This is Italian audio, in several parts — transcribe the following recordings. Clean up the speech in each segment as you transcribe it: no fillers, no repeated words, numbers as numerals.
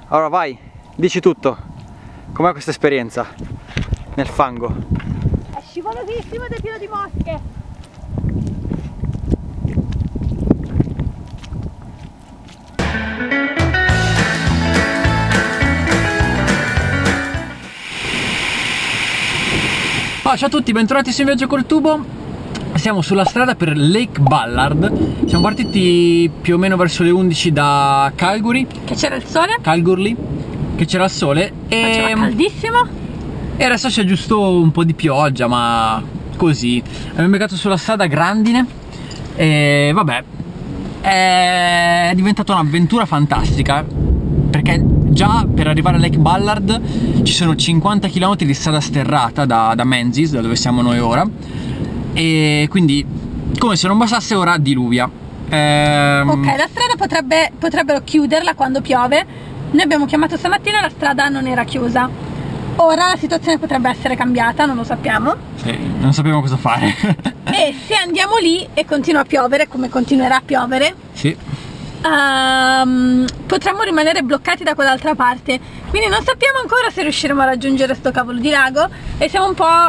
Allora vai, dici tutto. Com'è questa esperienza nel fango? È scivolosissimo ed è pieno di mosche. Ciao a tutti, bentornati su In Viaggio col Tubo. Siamo sulla strada per Lake Ballard. Siamo partiti più o meno verso le 11 da Calgary. Che c'era il sole? Calgary, che c'era il sole Faceva caldissimo. E adesso c'è giusto un po' di pioggia, ma così. Abbiamo beccato sulla strada grandine e vabbè, è diventata un'avventura fantastica, perché già per arrivare a Lake Ballard ci sono 50 km di strada sterrata da Menzies, da dove siamo noi ora, e quindi come se non bastasse ora diluvia. Ok, la strada potrebbero chiuderla quando piove. Noi abbiamo chiamato stamattina e la strada non era chiusa. Ora la situazione potrebbe essere cambiata, non lo sappiamo. Sì, non sappiamo cosa fare. E se andiamo lì e continua a piovere, come continuerà a piovere, sì, potremmo rimanere bloccati da quell'altra parte. Quindi non sappiamo ancora se riusciremo a raggiungere sto cavolo di lago e siamo un po'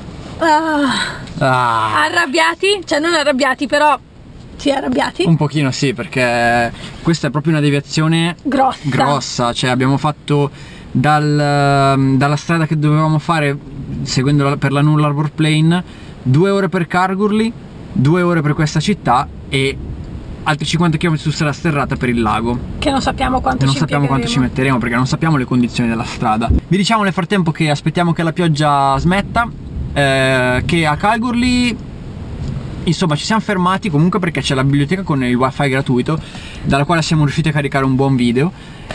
arrabbiati, cioè non arrabbiati, però sì, arrabbiati. Un pochino sì, perché questa è proprio una deviazione grossa. Cioè abbiamo fatto dalla strada che dovevamo fare seguendo per la Null Arbor Plain 2 ore per Calgary, 2 ore per questa città e altri 50 km su strada sterrata per il lago, che non sappiamo quanto ci metteremo, perché non sappiamo le condizioni della strada. Vi diciamo nel frattempo che aspettiamo che la pioggia smetta, che a Calgary insomma ci siamo fermati comunque perché c'è la biblioteca con il wifi gratuito, dalla quale siamo riusciti a caricare un buon video.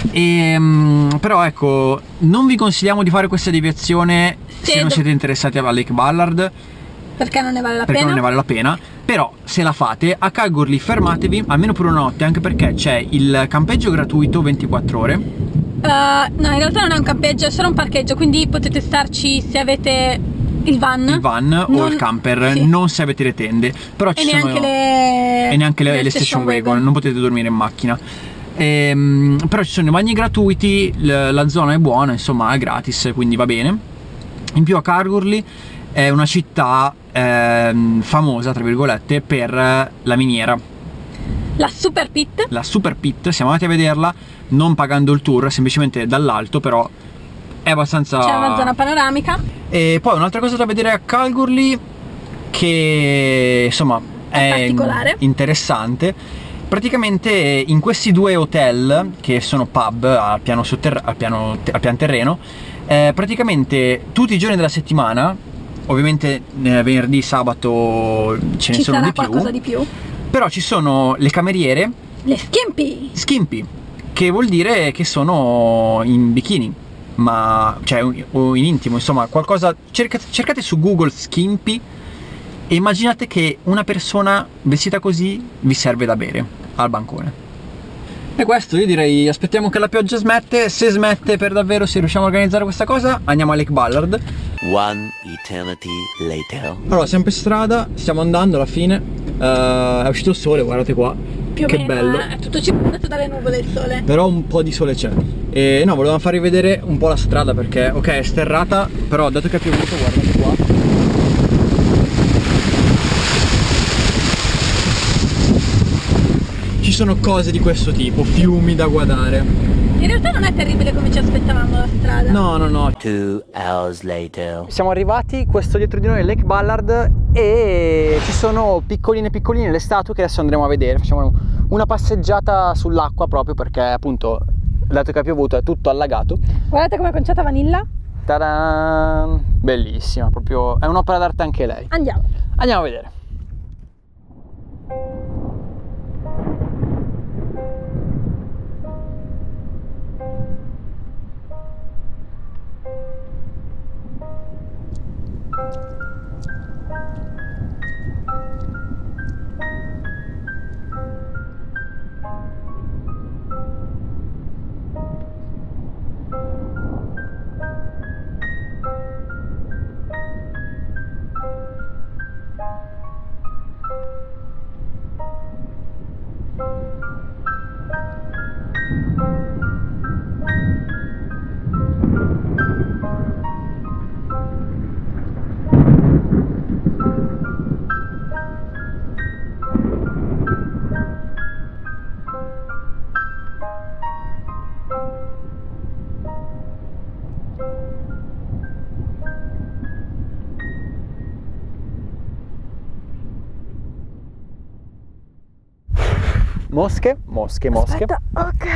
Però ecco, non vi consigliamo di fare questa deviazione se non siete interessati a Lake Ballard, perché non ne vale la pena. Però se la fate a Calgary fermatevi almeno per una notte, anche perché c'è il campeggio gratuito 24 ore. No, in realtà non è un campeggio, è solo un parcheggio, quindi potete starci se avete il van o il camper, sì, non se avete le tende. Però ci sono neanche le station wagon, non potete dormire in macchina. Però ci sono i bagni gratuiti, la zona è buona, insomma è gratis, quindi va bene. In più a Calgary è una città famosa, tra virgolette, per la miniera, la Super Pit. Siamo andati a vederla non pagando il tour, semplicemente dall'alto, però è abbastanza... c'è una zona panoramica. E poi un'altra cosa da vedere a Calgary, che insomma è particolare, interessante. Praticamente in questi 2 hotel, che sono pub al piano terreno, praticamente tutti i giorni della settimana, ovviamente venerdì, sabato ce ne sono qualcosa di più, però ci sono le cameriere, le skimpy, che vuol dire che sono in bikini, ma cioè o in intimo, insomma qualcosa. Cercate su Google skimpy e immaginate che una persona vestita così vi serve da bere al bancone. E questo, io direi, aspettiamo che la pioggia smette. Se smette per davvero, se riusciamo a organizzare questa cosa, andiamo a Lake Ballard. One eternity later. Allora, siamo per strada, stiamo andando alla fine. È uscito il sole, guardate qua. Più che o meno, bello. È tutto circondato dalle nuvole il sole. Però un po' di sole c'è. E no, volevamo farvi vedere un po' la strada, perché ok, è sterrata, però dato che è piovuto, guardate qua. Ci sono cose di questo tipo, fiumi da guardare. In realtà non è terribile come ci aspettavamo la strada. No. 2 hours later. Siamo arrivati, questo dietro di noi è Lake Ballard e ci sono piccoline le statue che adesso andremo a vedere. Facciamo una passeggiata sull'acqua proprio perché appunto, dato che è piovuto, è tutto allagato. Guardate come conciata vanilla. Ta-da! Bellissima, proprio, è un'opera d'arte anche lei. Andiamo a vedere. Mosche. Aspetta, ok.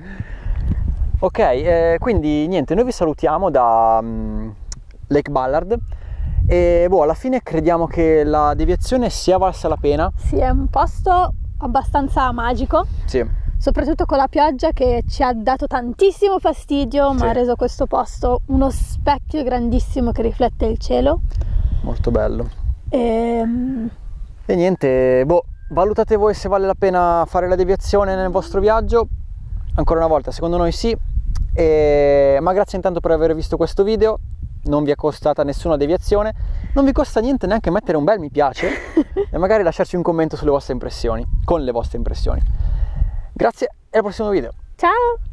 Ok, quindi niente, noi vi salutiamo da Lake Ballard e boh, alla fine crediamo che la deviazione sia valsa la pena. Sì, è un posto abbastanza magico, Sì, soprattutto con la pioggia che ci ha dato tantissimo fastidio, ma Sì. ha reso questo posto uno specchio grandissimo che riflette il cielo. molto bello. E E niente, boh, valutate voi se vale la pena fare la deviazione nel vostro viaggio. Ancora una volta, secondo noi sì. Ma grazie intanto per aver visto questo video. Non vi è costata nessuna deviazione, non vi costa niente neanche mettere un bel mi piace e magari lasciarci un commento sulle vostre impressioni, con le vostre impressioni. Grazie e al prossimo video. ciao!